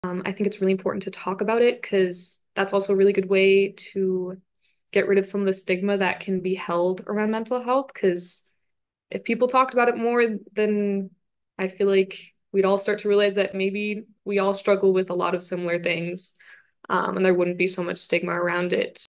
I think it's really important to talk about it because that's also a really good way to get rid of some of the stigma that can be held around mental health. Because if people talked about it more, then I feel like we'd all start to realize that maybe we all struggle with a lot of similar things, and there wouldn't be so much stigma around it.